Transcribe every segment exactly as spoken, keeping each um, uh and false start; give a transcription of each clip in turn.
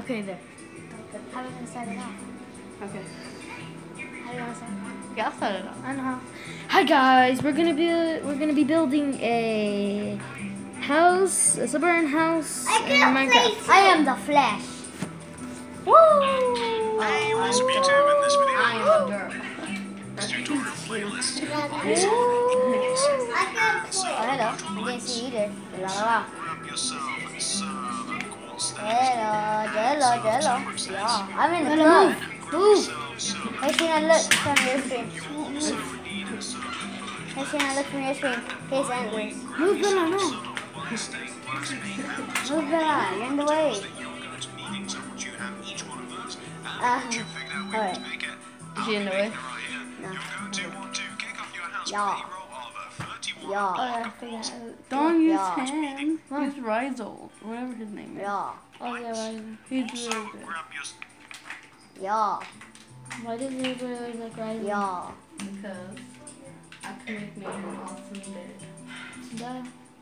Okay, there. How are we gonna start it off? Okay. How are we gonna start it off? Yeah, I'll start it off. I know how. Hi guys, we're gonna be we're gonna be building a house, a suburban house I in can Minecraft. play. I am the Flash. Woo! Hey, what's up YouTube? In this video, I am a girl. this tutorial playlist. I can play. Oh, hello. I didn't see you either. La la la. Grab yourself and serve a quartz Hello, hello, hello. Yeah, I'm in the Hello, club. move. Hey, Sheena, look from your screen. also need a server Hey, Sheena, look from your screen. His antlers. Move, Bella, no. one state works being Move Bella, you're in the way. you're going to meetings and once you have each one of those and Uh, once you've figured out where alright. to make it, Is she in the way? right here, No. you're going to want to kick off your house Yeah. with a roll of a thirty-one Yeah. block of quartz. Don't use Yeah. him. Use Rizal, whatever his name is. Yeah, Oh yeah, right. He's Also, really good. grab your yeah, Why does everybody always like rising? yeah. Because I can make me an awesome bed. Duh.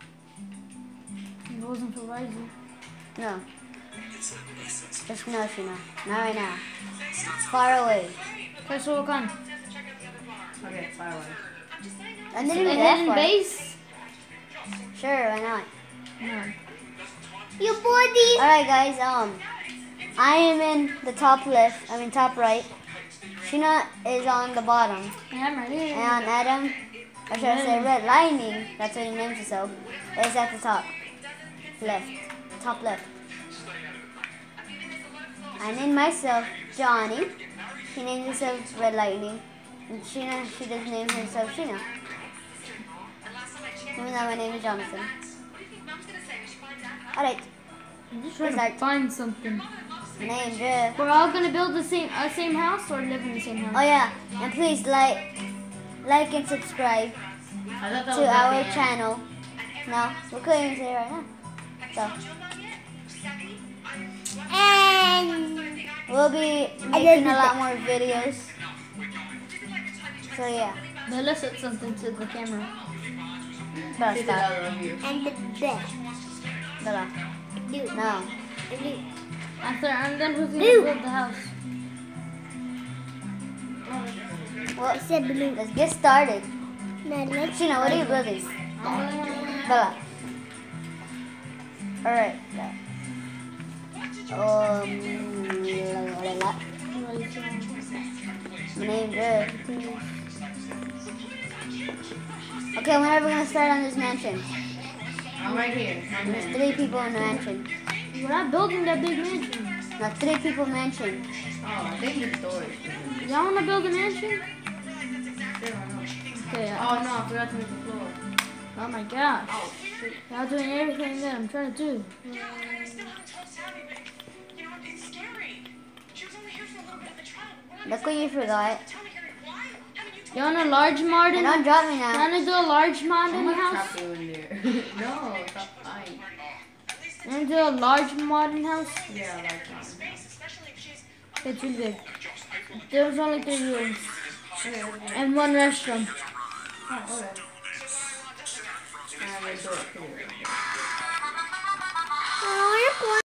It wasn't for rising. No. Just no, Sheena. Not right now. Far away. Okay, so we're gone. Okay, fire away. And then A even that hidden far. base? Sure, why not? No. You body. Alright guys, um I am in the top left, I mean top right. Sheena is on the bottom. Yeah, I'm ready. And Adam, or should I say Red Lightning, that's what he names himself, is at the top. Left. Top left. I named myself Johnny. He named himself Red Lightning. And Sheena, she does name herself Sheena. Even though my name is Jonathan. Alright. I'm just trying Start. to find something. Name Jeff. We're all gonna build the same uh, same house or live in the same Oh house? yeah, and please like, like and subscribe I thought that to was our at the end. channel. No, we couldn't even say it right now. So, and we'll be making a lot more videos. So yeah, Bella said something to the camera. Bella, She did stop. I love you. And the best. Bella, no. After I'm done, who's gonna Blue. build the house? Well, I said blue. Let's get started. Sheena, what are you building? Bella. Alright. Um, la, la, la. My name's Jeff. Okay, when are we gonna start on this mansion? I'm right here. I'm There's in. three people in the mansion. We're not building that big mansion. No, three people mansion. Oh, I think it's storage. Y'all wanna build a mansion? Sure, why not? Okay. uh, Oh no, I forgot to make the floor. Oh my gosh. Oh shit. Y'all doing everything that I'm trying to do. Look what you forgot. You want a large mod And in don't the drop me You now. wanna do a large mod in I'm the gonna house? trap you in there. No, stop lying. You wanna do a large mod in house? Yeah, I like that. It's really big. There's only three rooms. Okay, okay. And one restroom. Oh, okay. I'm gonna do it for you.